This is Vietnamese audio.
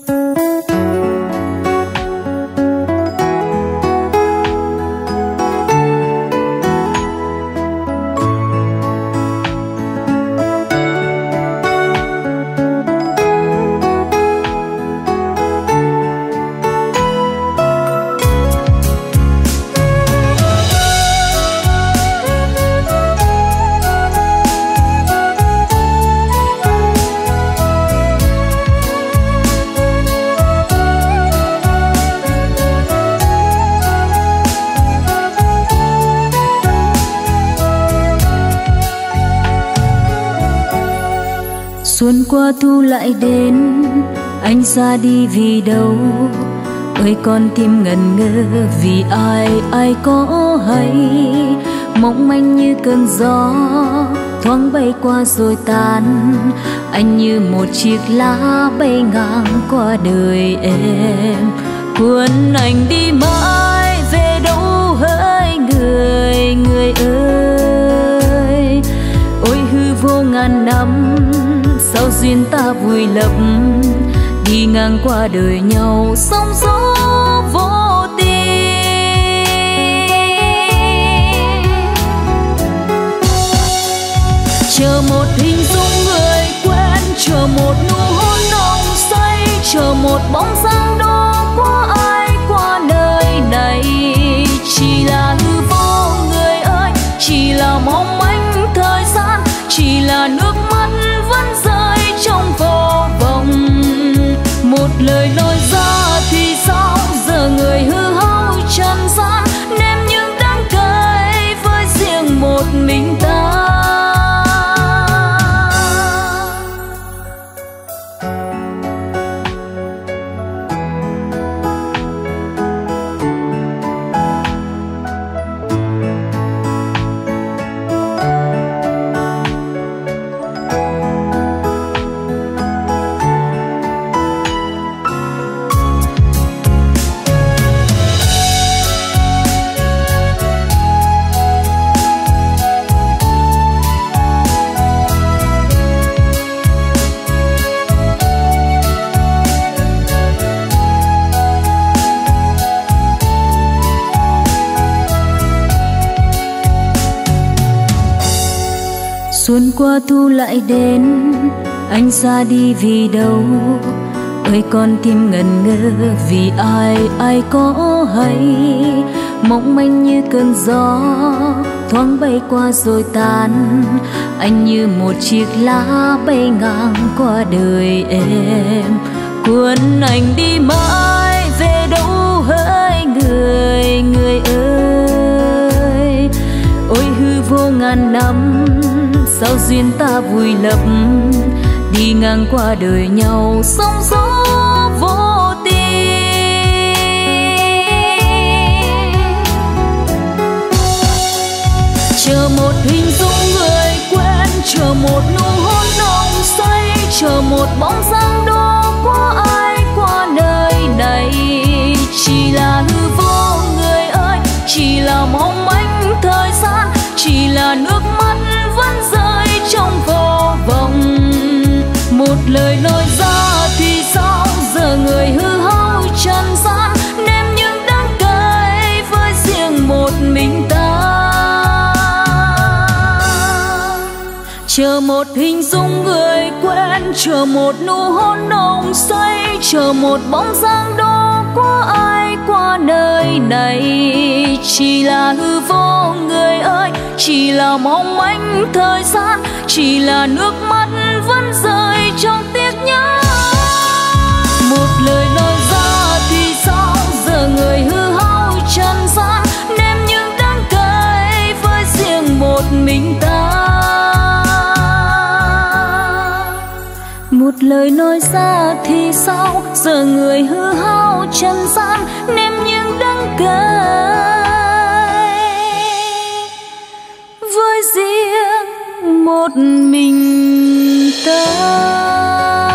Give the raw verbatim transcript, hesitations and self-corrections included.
Xuân qua thu lại đến, anh ra đi vì đâu? Ơi con tim ngần ngơ vì ai, ai có hay? Mong manh như cơn gió thoáng bay qua rồi tan. Anh như một chiếc lá bay ngang qua đời em. Cuốn anh đi mãi về đâu hỡi người, người ơi. Ôi hư vô ngàn năm, sao duyên ta vùi lấp, đi ngang qua đời nhau sóng gió vô tình. Chờ một hình dung người quen, chờ một nụ hôn nồng say, chờ một bóng dáng đó của ai qua nơi này. Chỉ là hư vô người ơi, chỉ là mong manh thời gian, chỉ là nước mắt vẫn rơi trong vô vọng. Một lời nói ra thì sao, giờ người hư hao trần gian, ném những đắng cay với riêng một mình ta. Xuân qua thu lại đến, anh ra đi vì đâu? Ơi con tim ngần ngơ vì ai, ai có hay? Mong manh như cơn gió thoáng bay qua rồi tan. Anh như một chiếc lá bay ngang qua đời em. Cuốn anh đi mãi về đâu hỡi người, người ơi. Ôi hư vô ngàn năm, sao duyên ta vùi lấp, đi ngang qua đời nhau sóng gió vô tình. Chờ một hình dung người quen, chờ một nụ hôn nồng say, chờ một bóng dáng đó của ai qua nơi này. Chỉ là hư vô người ơi, chỉ là mong manh thời gian, chỉ là nước mắt vẫn rơi trong vô vọng. Một lời nói ra thì sao, giờ người hư hao trần gian, ném những đắng cay với riêng một mình ta. Chờ một hình dung người quen, chờ một nụ hôn nồng say, chờ một bóng dáng đó của ai qua nơi này. Chỉ là hư vô người ơi, chỉ là mong manh thời gian, chỉ là nước mắt vẫn rơi trong tiếc nhớ. Một lời nói ra thì sao, giờ người hư hao trần gian, ném những đắng cay với riêng một mình ta. Một lời nói ra thì sao, giờ người hư hao trần gian, ném những đắng cay với riêng một mình ta.